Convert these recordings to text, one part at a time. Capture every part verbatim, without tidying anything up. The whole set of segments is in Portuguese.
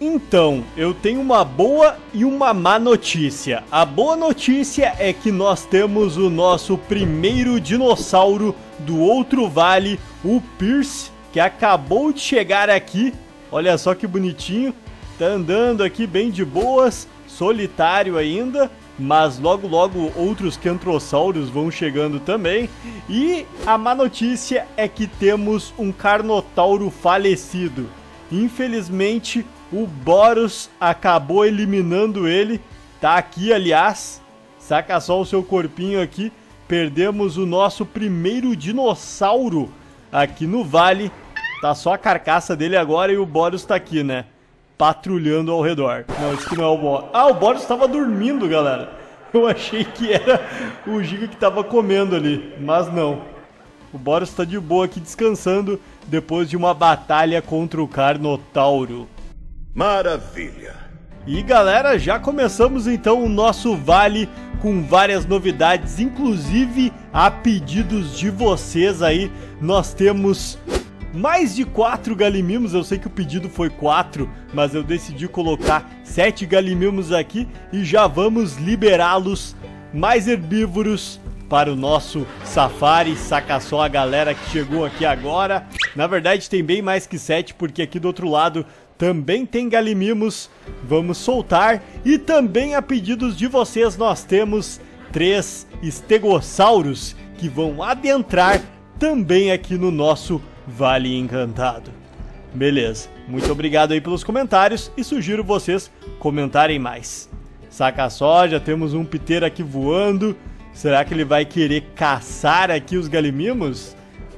Então, eu tenho uma boa e uma má notícia. A boa notícia é que nós temos o nosso primeiro dinossauro do outro vale, o Pierce, que acabou de chegar aqui. Olha só que bonitinho, tá andando aqui bem de boas, solitário ainda, mas logo logo outros Kentrossauros vão chegando também. E a má notícia é que temos um Carnotauro falecido. Infelizmente, o Boros acabou eliminando ele. Tá aqui, aliás. Saca só o seu corpinho aqui. Perdemos o nosso primeiro dinossauro aqui no vale. Tá só a carcaça dele agora e o Boros tá aqui, né? Patrulhando ao redor. Não, isso aqui não é o Boros. Ah, o Boros tava dormindo, galera. Eu achei que era o Giga que tava comendo ali, mas não. O Boros tá de boa aqui descansando depois de uma batalha contra o Carnotauro. Maravilha! E galera, já começamos então o nosso vale com várias novidades, inclusive a pedidos de vocês aí. Nós temos mais de quatro galimimos, eu sei que o pedido foi quatro, mas eu decidi colocar sete galimimos aqui e já vamos liberá-los mais herbívoros para o nosso safari. Saca só a galera que chegou aqui agora. Na verdade tem bem mais que sete, porque aqui do outro lado também tem galimimos. Vamos soltar. E também a pedidos de vocês nós temos três estegossauros que vão adentrar também aqui no nosso Vale Encantado. Beleza, muito obrigado aí pelos comentários e sugiro vocês comentarem mais. Saca só, já temos um piteiro aqui voando. Será que ele vai querer caçar aqui os galimimos?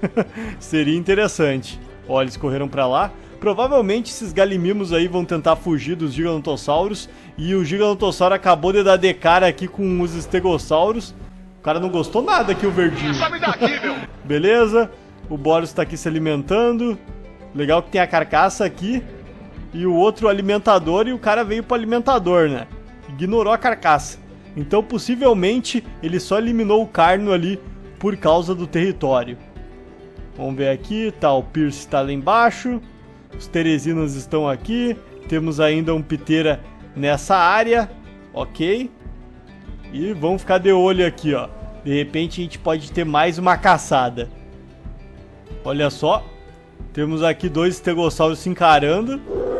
Seria interessante. Ó, eles correram pra lá. Provavelmente esses galimimos aí vão tentar fugir dos giganotossauros. E o giganotossauro acabou de dar de cara aqui com os estegossauros. O cara não gostou nada aqui, o verdinho. Beleza. O Boros tá aqui se alimentando. Legal que tem a carcaça aqui. E o outro alimentador. E o cara veio pro alimentador, né? Ignorou a carcaça. Então possivelmente ele só eliminou o Carno ali por causa do território. Vamos ver aqui. Tá, o Pierce tá lá embaixo. Os Teresinas estão aqui. Temos ainda um Piteira nessa área. Ok. E vamos ficar de olho aqui, ó. De repente a gente pode ter mais uma caçada. Olha só. Temos aqui dois estegossauros se encarando.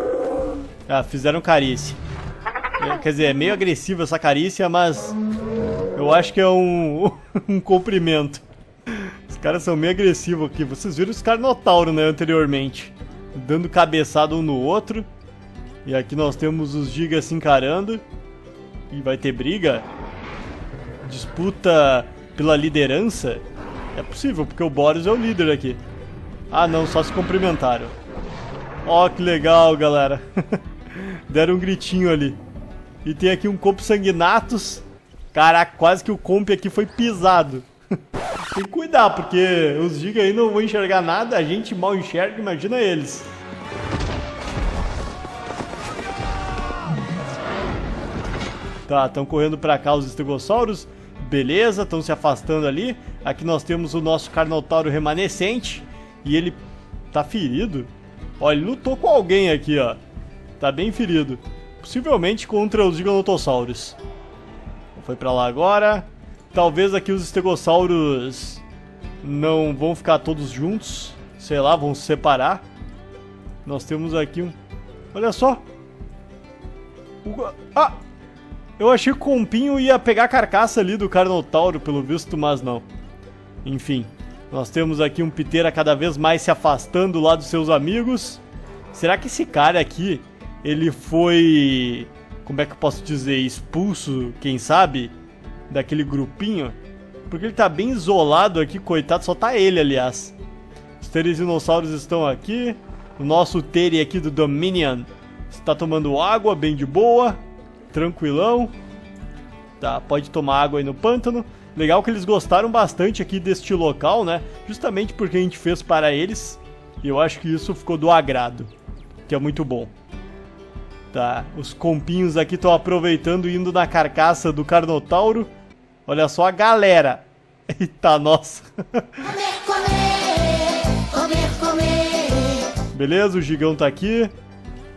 Ah, fizeram carícia. Quer dizer, é meio agressiva essa carícia, mas eu acho que é um, um cumprimento. Os caras são meio agressivos aqui. Vocês viram os Carnotauro, né, anteriormente. Dando cabeçada um no outro. E aqui nós temos os Gigas se encarando. E vai ter briga? Disputa pela liderança? É possível, porque o Boros é o líder aqui. Ah não, só se cumprimentaram. Ó, que legal, galera. Deram um gritinho ali. E tem aqui um Compsognathus. Caraca, quase que o comp aqui foi pisado. Tem que cuidar, porque os Giga aí não vão enxergar nada. A gente mal enxerga, imagina eles. Tá, estão correndo pra cá os estegossauros. Beleza, estão se afastando ali. Aqui nós temos o nosso Carnotauro remanescente. E ele tá ferido. Ó, ele lutou com alguém aqui, ó. Tá bem ferido. Possivelmente contra os giganotossauros. Foi pra lá agora. Talvez aqui os estegossauros não vão ficar todos juntos. Sei lá, vão se separar. Nós temos aqui um... Olha só. O... Ah! Eu achei que o compinho ia pegar a carcaça ali do Carnotauro, pelo visto, mas não. Enfim. Nós temos aqui um Piteira cada vez mais se afastando lá dos seus amigos. Será que esse cara aqui... ele foi, como é que eu posso dizer, expulso, quem sabe, daquele grupinho? Porque ele tá bem isolado aqui, coitado, só tá ele, aliás. Os Teresinossauros estão aqui. O nosso Teri aqui do Dominion está tomando água, bem de boa, tranquilão. Tá, pode tomar água aí no pântano. Legal que eles gostaram bastante aqui deste local, né? Justamente porque a gente fez para eles. E eu acho que isso ficou do agrado, que é muito bom. Tá, os compinhos aqui estão aproveitando, indo na carcaça do Carnotauro. Olha só a galera. Eita, nossa. Comer, comer, comer, comer. Beleza, o Gigão tá aqui.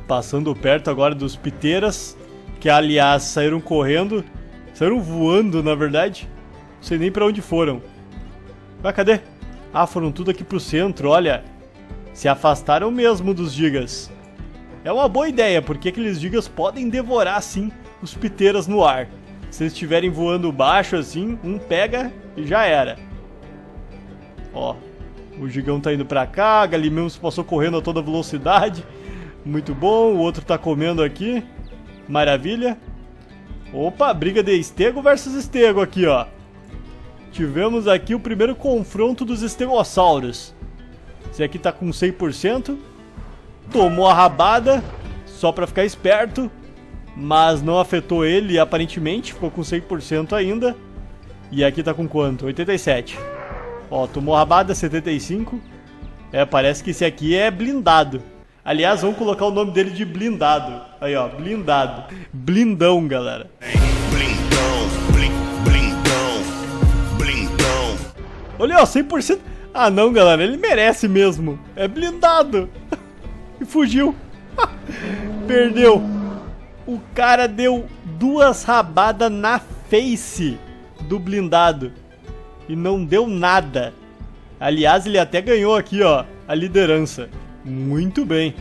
Passando perto agora dos piteiras, que aliás saíram correndo. Saíram voando, na verdade. Não sei nem pra onde foram. Vai, cadê? Ah, foram tudo aqui pro centro, olha. Se afastaram mesmo dos gigas. É uma boa ideia, porque aqueles gigas podem devorar, sim, os piteiras no ar. Se eles estiverem voando baixo assim, um pega e já era. Ó, o gigão tá indo pra cá, Galimemus passou correndo a toda velocidade. Muito bom, o outro tá comendo aqui. Maravilha. Opa, briga de estego versus estego aqui, ó. Tivemos aqui o primeiro confronto dos estegossauros. Esse aqui tá com cem por cento. Tomou a rabada, só pra ficar esperto. Mas não afetou ele, aparentemente. Ficou com cem por cento ainda. E aqui tá com quanto? oitenta e sete. Ó, tomou a rabada, setenta e cinco. É, parece que esse aqui é blindado. Aliás, vamos colocar o nome dele de blindado. Aí, ó, blindado. Blindão, galera. Blindão, blim, blindão, blindão. Olha, ó, cem por cento. Ah, não, galera, ele merece mesmo. É blindado. E fugiu. Perdeu. O cara deu duas rabadas na face do blindado. E não deu nada. Aliás, ele até ganhou aqui, ó, a liderança. Muito bem.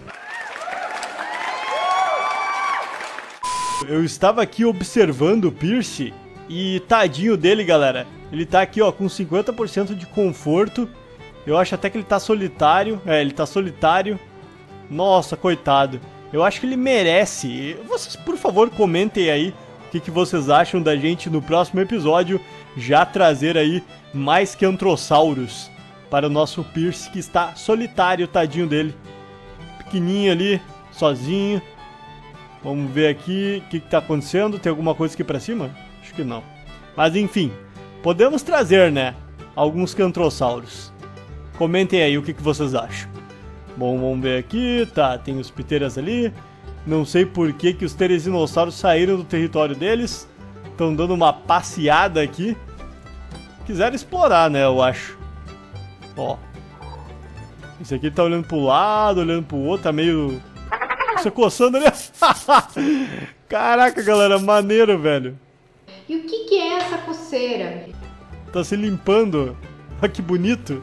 Eu estava aqui observando o Pierce. E tadinho dele, galera. Ele tá aqui, ó, com cinquenta por cento de conforto. Eu acho até que ele tá solitário. É, ele tá solitário. Nossa, coitado. Eu acho que ele merece. Vocês, por favor, comentem aí o que, que vocês acham da gente no próximo episódio. Já trazer aí mais Kentrossauros para o nosso Pierce, que está solitário, tadinho dele. Pequenininho ali, sozinho. Vamos ver aqui o que, que tá acontecendo. Tem alguma coisa aqui pra cima? Acho que não. Mas enfim, podemos trazer, né, alguns Kentrossauros. Comentem aí o que, que vocês acham. Bom, vamos ver aqui. Tá, tem os piteiras ali. Não sei por que, que os teresinossauros saíram do território deles. Estão dando uma passeada aqui. Quiseram explorar, né, eu acho. Ó. Esse aqui tá olhando pro lado, olhando pro outro. Tá meio... se coçando ali. Caraca, galera, maneiro, velho. E o que, que é essa coceira? Tá se limpando. Olha que bonito.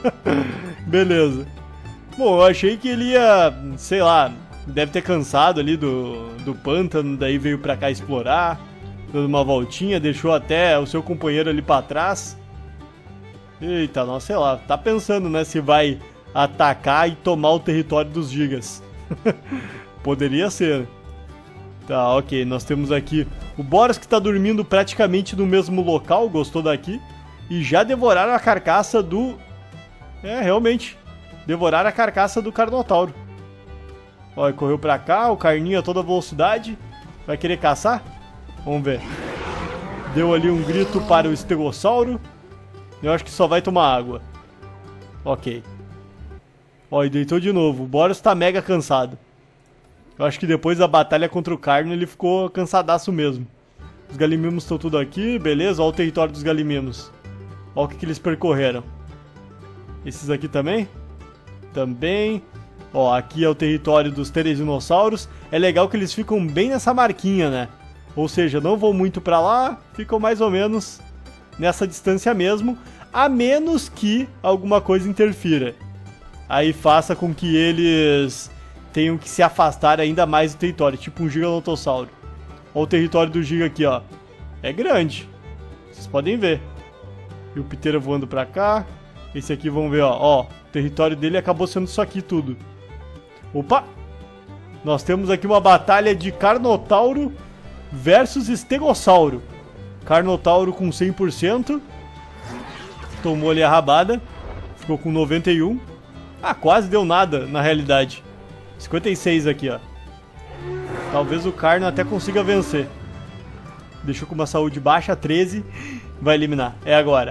Beleza. Bom, eu achei que ele ia, sei lá, deve ter cansado ali do, do pântano, daí veio pra cá explorar, dando uma voltinha, deixou até o seu companheiro ali pra trás. Eita, nossa, sei lá, tá pensando, né, se vai atacar e tomar o território dos gigas. Poderia ser. Tá, ok, nós temos aqui o Boros, que tá dormindo praticamente no mesmo local, gostou daqui, e já devoraram a carcaça do... É, realmente... Devoraram a carcaça do Carnotauro. Olha, correu pra cá, o carninho a toda velocidade. Vai querer caçar? Vamos ver. Deu ali um grito para o Estegossauro. Eu acho que só vai tomar água. Ok. Ó, e deitou de novo. O Boros tá mega cansado. Eu acho que depois da batalha contra o Carno ele ficou cansadaço mesmo. Os Galimimos estão tudo aqui, beleza. Olha o território dos Galimimos. Olha o que, que eles percorreram. Esses aqui também? Também. Ó, aqui é o território dos teresinossauros. É legal que eles ficam bem nessa marquinha, né? Ou seja, não vão muito pra lá, ficam mais ou menos nessa distância mesmo, a menos que alguma coisa interfira. Aí faça com que eles tenham que se afastar ainda mais do território, tipo um Gigantossauro. Olha o território do Giga aqui, ó. É grande. Vocês podem ver. E o Piteira voando pra cá. Esse aqui, vamos ver, ó. Ó, o território dele acabou sendo isso aqui tudo. Opa! Nós temos aqui uma batalha de Carnotauro versus Estegossauro. Carnotauro com cem por cento. Tomou ali a rabada. Ficou com noventa e um. Ah, quase deu nada, na realidade. cinquenta e seis aqui, ó. Talvez o Carno até consiga vencer. Deixou com uma saúde baixa, treze. Vai eliminar. É agora.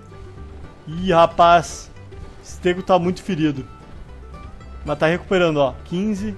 Ih, rapaz. Estego tá muito ferido. Mas tá recuperando, ó. quinze.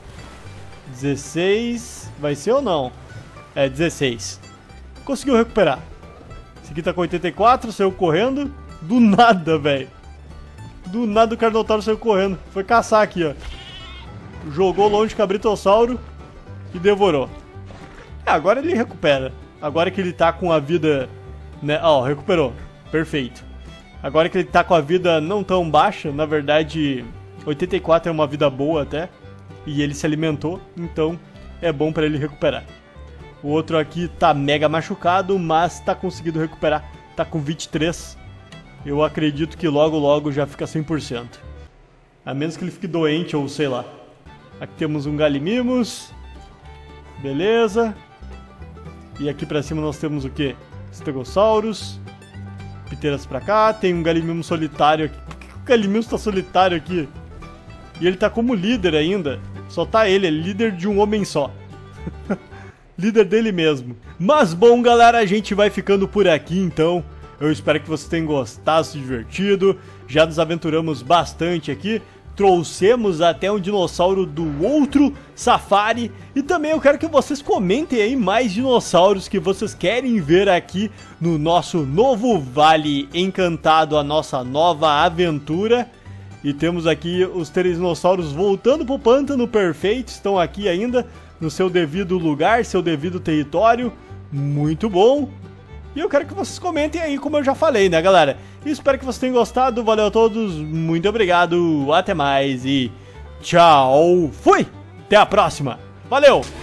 dezesseis. Vai ser ou não? É, dezesseis. Conseguiu recuperar. Esse aqui tá com oitenta e quatro. Saiu correndo. Do nada, velho. Do nada o Carnotauro saiu correndo. Foi caçar aqui, ó. jogou longe o cabritossauro e devorou. É, agora ele recupera. Agora que ele tá com a vida, né? Ó, recuperou. Perfeito. Agora que ele tá com a vida não tão baixa, na verdade, oitenta e quatro é uma vida boa até. E ele se alimentou, então é bom pra ele recuperar. O outro aqui tá mega machucado, mas tá conseguindo recuperar. Tá com vinte e três. Eu acredito que logo logo já fica cem por cento. A menos que ele fique doente ou sei lá. Aqui temos um Galimimos. Beleza. E aqui pra cima nós temos o quê? Stegosaurus. Piteiras pra cá. Tem um Galimimos solitário aqui. Por que o Galimimos tá solitário aqui? E ele tá como líder ainda. Só tá ele, é líder de um homem só. Líder dele mesmo. Mas bom, galera, a gente vai ficando por aqui então. Eu espero que vocês tenham gostado, se divertido. Já nos aventuramos bastante aqui. Trouxemos até um dinossauro do outro safari. E também eu quero que vocês comentem aí mais dinossauros que vocês querem ver aqui no nosso novo Vale Encantado, a nossa nova aventura. E temos aqui os três dinossauros voltando pro pântano perfeito. Estão aqui ainda no seu devido lugar, seu devido território. Muito bom. E eu quero que vocês comentem aí, como eu já falei, né, galera? E espero que vocês tenham gostado. Valeu a todos, muito obrigado, até mais e tchau. Fui! Até a próxima. Valeu!